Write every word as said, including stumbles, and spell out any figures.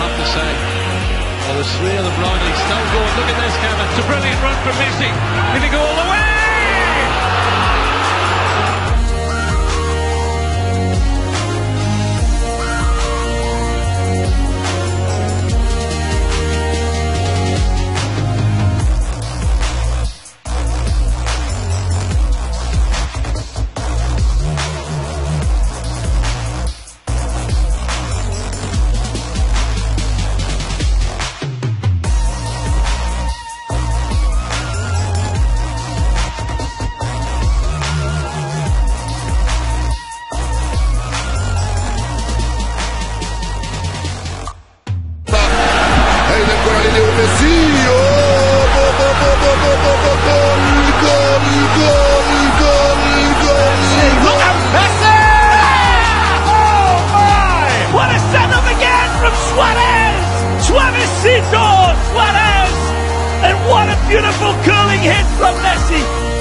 have to say. Well, there's three of them running. He's still going. Look at this, Kevin. It's a brilliant run from Messi. Can he go all the way? Suavecito Suarez! And what a beautiful curling hit from Messi!